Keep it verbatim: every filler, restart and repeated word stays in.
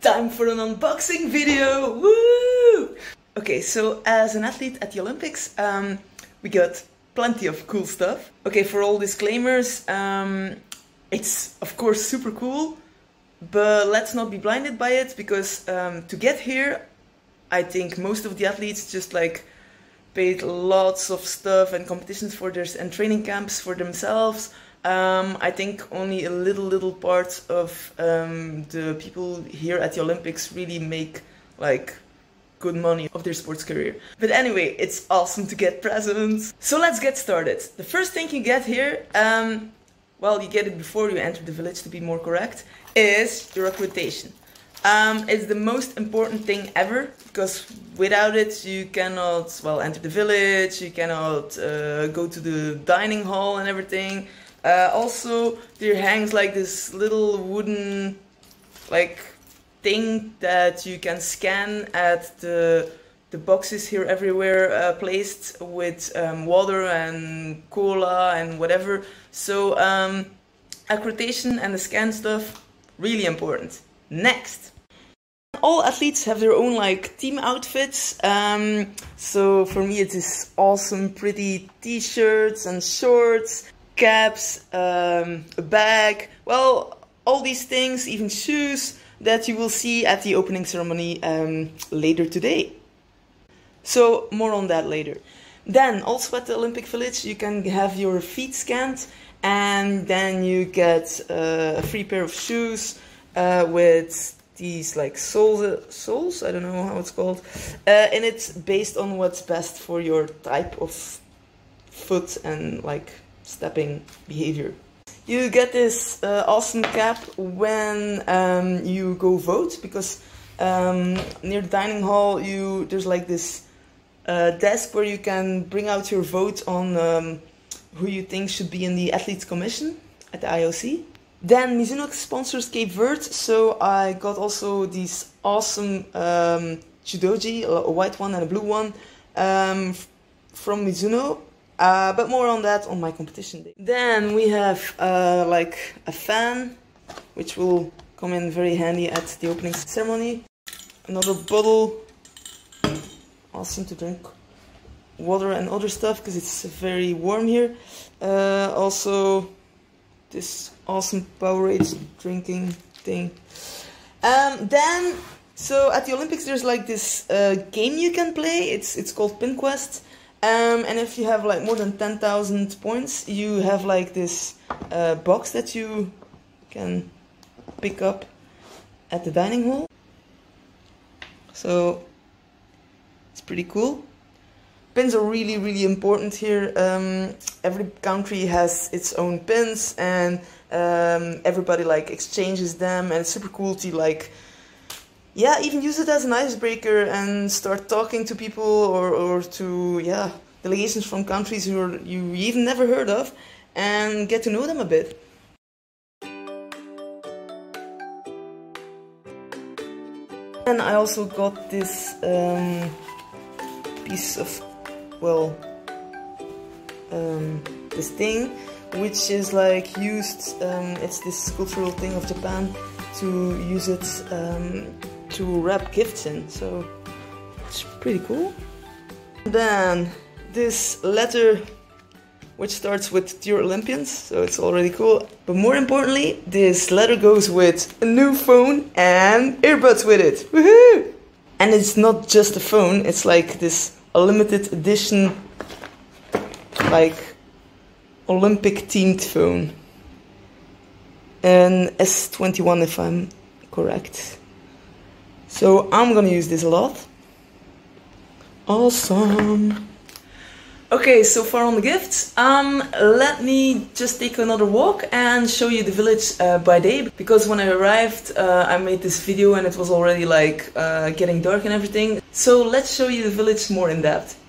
time for an unboxing video! Woo! Okay, so as an athlete at the Olympics, um, we got plenty of cool stuff. Okay, for all disclaimers, um, it's of course super cool, but let's not be blinded by it, because um, to get here, I think most of the athletes just like paid lots of stuff and competitions for their and training camps for themselves. Um, I think only a little little part of um, the people here at the Olympics really make like good money of their sports career. But anyway, it's awesome to get presents. So let's get started. The first thing you get here, um, well, you get it before you enter the village to be more correct, is your accreditation. Um, it's the most important thing ever, because without it you cannot, well, enter the village, you cannot uh, go to the dining hall and everything. Uh, also, there hangs like this little wooden like thing that you can scan at the the boxes here everywhere uh, placed with um, water and cola and whatever. So um, accreditation and the scan stuff, really important. Next, all athletes have their own like team outfits. Um, so for me it is awesome, pretty t-shirts and shorts, caps, um, a bag, well, all these things, even shoes that you will see at the opening ceremony um, later today. So more on that later. Then also at the Olympic Village you can have your feet scanned, and then you get uh, a free pair of shoes uh, with these like soles, soles, I don't know how it's called, uh, and it's based on what's best for your type of foot and like stepping behavior. You get this uh, awesome cap when um, you go vote, because um, near the dining hall you there's like this uh, desk where you can bring out your vote on um, who you think should be in the athletes commission at the I O C. Then Mizuno sponsors Cape Verde, so I got also these awesome um, judogi, a white one and a blue one, um, from Mizuno. Uh, but more on that on my competition day. Then we have uh, like a fan, which will come in very handy at the opening ceremony. Another bottle, awesome to drink water and other stuff because it's very warm here. Uh, also this awesome Powerade drinking thing. Um, then, so at the Olympics there's like this uh, game you can play. It's it's called Pin Quest. Um, and if you have like more than ten thousand points, you have like this uh, box that you can pick up at the dining hall. So it's pretty cool. Pins are really, really important here. Um, every country has its own pins, and um, everybody like exchanges them, and it's super cool to like, yeah, even use it as an icebreaker and start talking to people, or, or to, yeah, delegations from countries who are, you even never heard of, and get to know them a bit. And I also got this um, piece of, well, um, this thing, which is like used, um, it's this cultural thing of Japan, to use it um, to wrap gifts in, so it's pretty cool. Then this letter, which starts with Dear Olympians, so it's already cool. But more importantly, this letter goes with a new phone and earbuds with it. Woohoo! And it's not just a phone, it's like this a limited edition, like Olympic themed phone. An S twenty-one if I'm correct. So I'm gonna use this a lot. Awesome. Okay, so far on the gifts. Um, let me just take another walk and show you the village uh, by day. Because when I arrived, uh, I made this video and it was already like uh, getting dark and everything. So let's show you the village more in depth.